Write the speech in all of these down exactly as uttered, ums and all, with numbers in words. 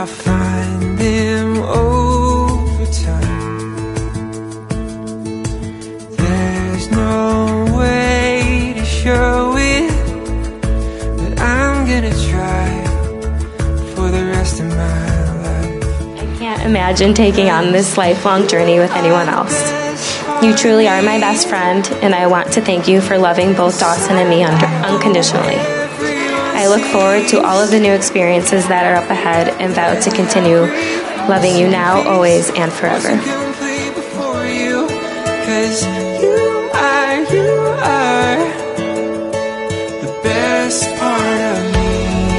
find them over time. There's no way to show it, but I'm gonna try for the rest of my life. I can't imagine taking on this lifelong journey with anyone else. You truly are my best friend, and I want to thank you for loving both Dawson and me un- unconditionally. I look forward to all of the new experiences that are up ahead and vow to continue loving you now, always, and forever. Cause you are, you are the best part of me.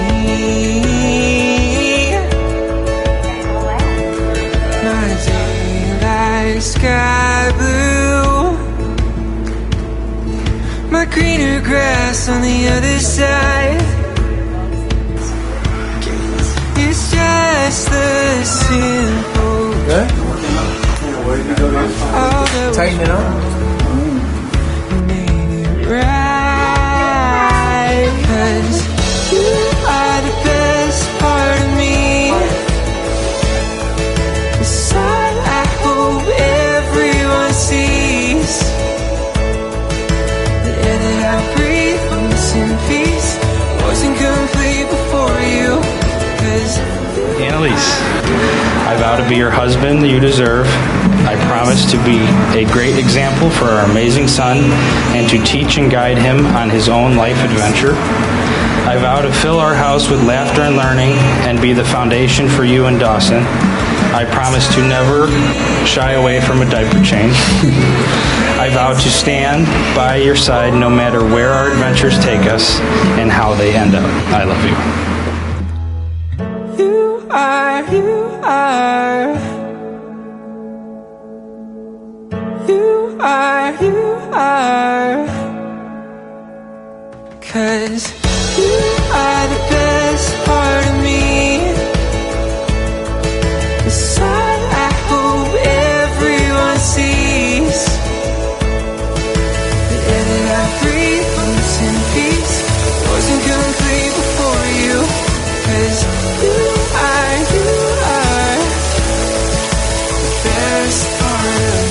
My daylight sky blue, my greener grass on the other side. It's just the simple. Good? Tighten it up. Made it right, 'cause you are the best part of me. The sun I hope everyone sees. The air that I breathe, peace and peace, wasn't complete before you. 'Cause Analise, I vow to be your husband that you deserve. I promise to be a great example for our amazing son and to teach and guide him on his own life adventure. I vow to fill our house with laughter and learning and be the foundation for you and Dawson. I promise to never shy away from a diaper change. I vow to stand by your side no matter where our adventures take us and how they end up. I love you. you are, you are, you are, you are, 'cause you are the best part of me. The sun I hope everyone sees. The air that I breathe, peace and peace, wasn't complete before you. 'Cause you are, you are the best part of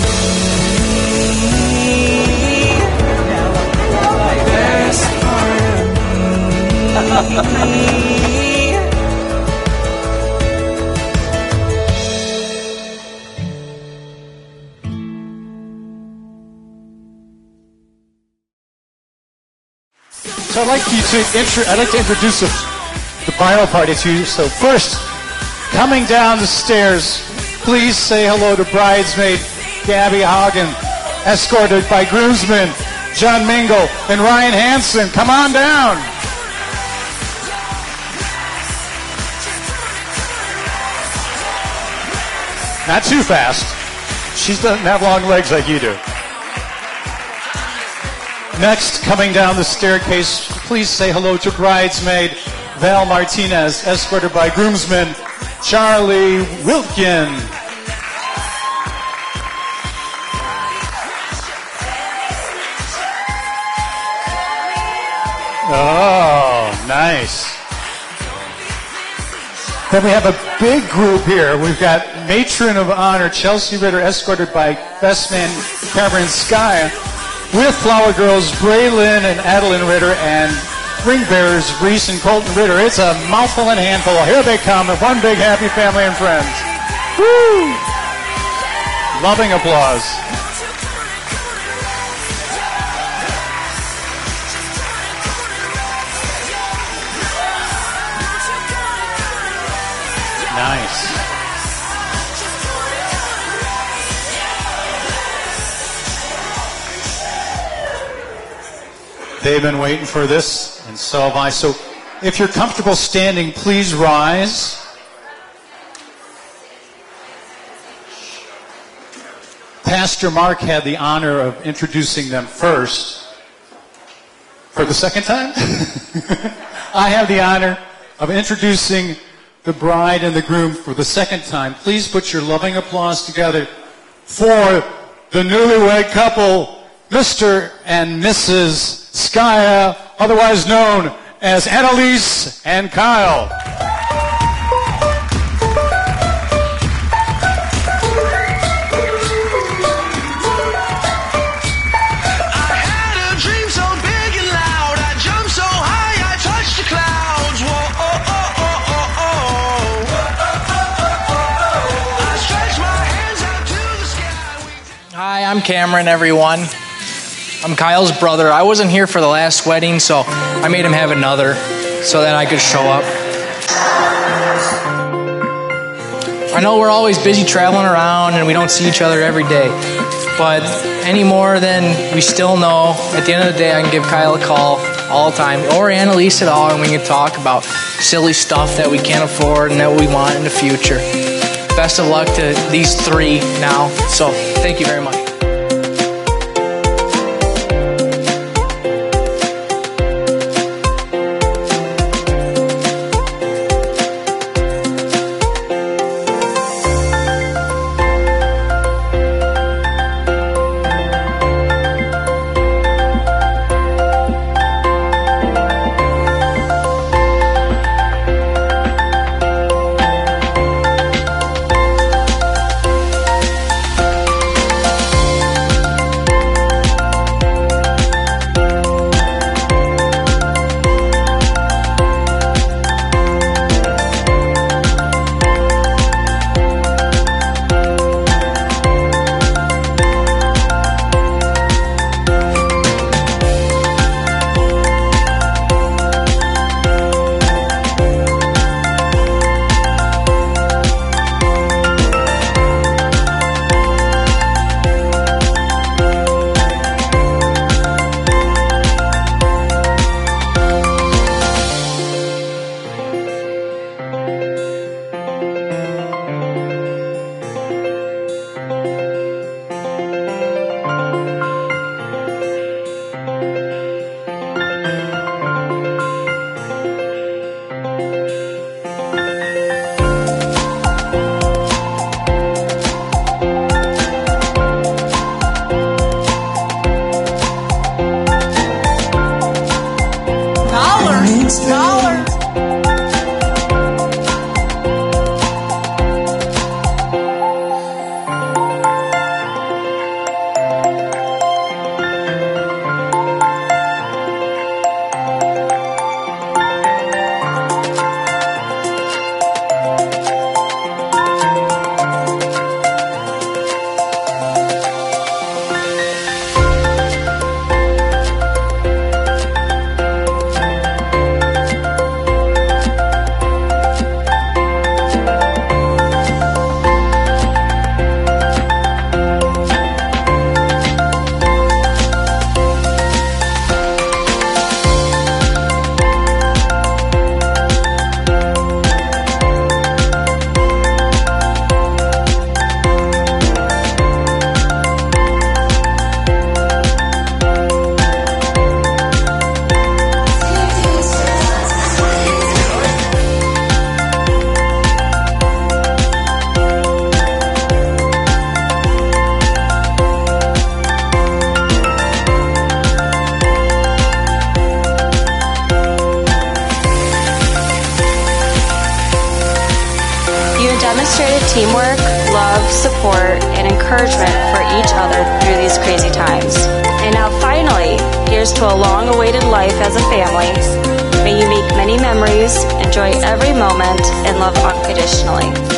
me. The best part of me. So I'd like you to intro, I'd like to introduce the, the bridal party to you. So first, coming down the stairs, please say hello to bridesmaid Gabby Hagen, escorted by groomsmen John Mingle and Ryan Hansen. Come on down. Not too fast. She doesn't have long legs like you do. Next, coming down the staircase, please say hello to bridesmaid Val Martinez, escorted by groomsmen Charlie Wilkin. Oh, nice. Then we have a big group here. We've got Matron of Honor Chelsea Ritter, escorted by best man Cameron Skaja, with Flower Girls Braylon and Adeline Ritter, and ring bearers Reese and Colton Ritter. It's a mouthful and handful. Here they come, one big happy family and friends. Woo! Loving applause. Nice. They've been waiting for this, and so have I. So if you're comfortable standing, please rise. Pastor Mark had the honor of introducing them first. For the second time? I have the honor of introducing the bride and the groom for the second time. Please put your loving applause together for the newlywed couple, Mister and Missus Skaja, otherwise known as Analise and Kyle. I'm Cameron, everyone. I'm Kyle's brother. I wasn't here for the last wedding, so I made him have another so that I could show up. I know we're always busy traveling around and we don't see each other every day, but any more than we still know, at the end of the day, I can give Kyle a call all the time, or Analise at all, and we can talk about silly stuff that we can't afford and that we want in the future. Best of luck to these three now, so thank you very much. Demonstrated teamwork, love, support, and encouragement for each other through these crazy times. And now finally, here's to a long-awaited life as a family. May you make many memories, enjoy every moment, and love unconditionally.